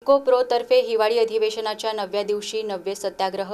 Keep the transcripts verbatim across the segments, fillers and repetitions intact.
Eco pro तर्फे हिवाळी अधिवेशनाच्या नवव्या दिवशी नववे सत्याग्रह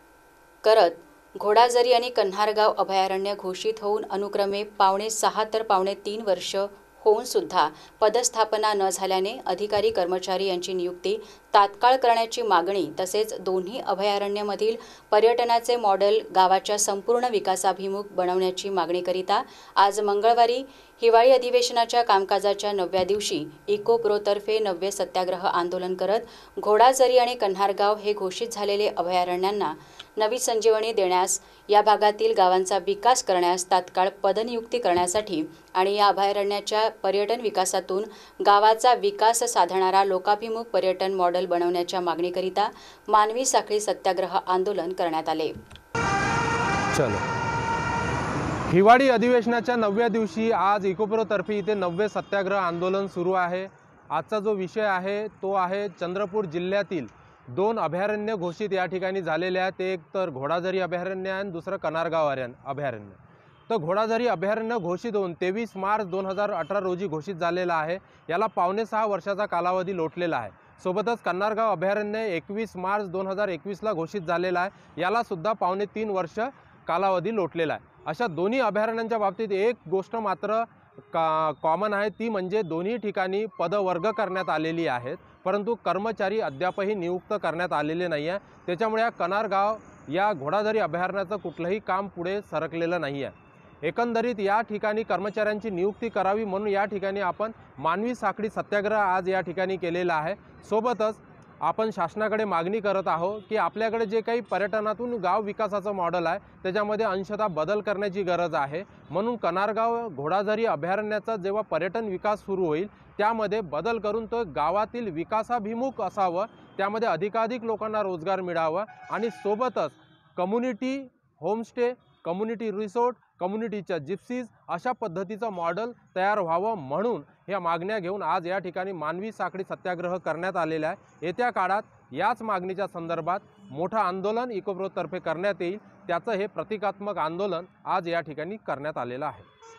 करत घोडाझरी आणि कन्हारगाव अभयारण्य घोषित होऊन अनुक्रमे पावणे सहा तर पावणे तीन वर्ष होऊन सुद्धा पदस्थापना न झाल्याने अधिकारी कर्मचारी यांची नियुक्ती तात्काळ करण्याची मागणी तसेच दोन्ही अभयारण्यामधील पर्यटनाचे मॉडेल गावाच्या संपूर्ण विकासाभिमुख बनवण्याची मागणीकरिता आज मंगळवारी हिवाळी अधिवेशनाच्या कामकाजाच्या नवव्या दिवशी इको प्रोतर्फे नववे सत्याग्रह आंदोलन करत घोडाझरी आणि कन्हारगाव हे घोषित झालेले अभयारण्यांना नवी संजीवनी देण्यास, या भागातील गावांचा विकास करण्यास तात्काळ पदनियुक्ती करण्यासाठी आणि या अभयारण्याच्या पर्यटन विकासातून गावाचा विकास साधणारा लोकाभिमुख पर्यटन मॉडेल बनवण्याच्या मागणीकरिता मानवी साखळी सत्याग्रह आंदोलन करण्यात आले। चलो हिवाळी अधिवेशनाच्या नवव्या दिवशी आज इकोप्रो तर्फे इथे नववे सत्याग्रह आंदोलन सुरू आहे। आजचा जो विषय आहे तो आहे चंद्रपूर जिल्ह्यातील दोन अभयारण्य घोषित या ठिकाणी झालेले आहेत। एक तर घोडाझरी अभयारण्य आणि दुसरं कन्हारगाव अभयारण्य। तर घोडाझरी अभयारण्य घोषित होऊन तेवीस मार्च दोन हजार अठरा रोजी घोषित झालेला आहे। याला पावणे सहा वर्षाचा कालावधी लोटलेला आहे। सोबतच कन्हारगाव अभयारण्य एकवीस मार्च दोन हजार एकवीसला घोषित झालेला आहे। याला सुद्धा पावणे तीन वर्ष कालावधी लोटलेला आहे। अशा दोन्ही अभयारण्यांच्या बाबतीत एक गोष्ट मात्र का कॉमन आहे, ती म्हणजे दोन्ही ठिकाणी पदवर्ग करण्यात आलेली आहेत, परंतु कर्मचारी अद्यापही नियुक्त करण्यात आलेले नाही आहे। त्याच्यामुळे या कन्हारगाव या घोडाझरी अभयारण्याचं कुठलंही काम पुढे सरकलेलं नाही आहे। एकंदरीत या ठिकाणी कर्मचाऱ्यांची नियुक्ती करावी म्हणून या ठिकाणी आपण मानवी साखळी सत्याग्रह आज या ठिकाणी केलेला आहे। सोबतच आपण शासनाकडे मागणी करत आहोत की आपल्याकडे जे काही पर्यटनातून गाव विकासाचं मॉडेल आहे त्याच्यामध्ये अंशतः बदल करण्याची गरज आहे। म्हणून कन्हारगाव घोडाझरी अभयारण्याचा जेव्हा पर्यटन विकास सुरू होईल त्यामध्ये बदल करून तो गावातील विकासाभिमुख असावं, त्यामध्ये अधिकाधिक लोकांना रोजगार मिळावा आणि सोबतच कम्युनिटी होमस्टे, कम्युनिटी रिसोर्ट, कम्युनिटीच्या जिप्सीज अशा पद्धतीचं मॉडेल तयार व्हावं म्हणून ह्या मागण्या घेऊन आज या ठिकाणी मानवी साखळी सत्याग्रह करण्यात आलेला आहे। येत्या काळात याच मागणीच्या संदर्भात मोठं आंदोलन इकोप्रो तर्फे करण्यात येईल। त्याचं हे प्रतिकात्मक आंदोलन आज या ठिकाणी करण्यात आलेलं आहे।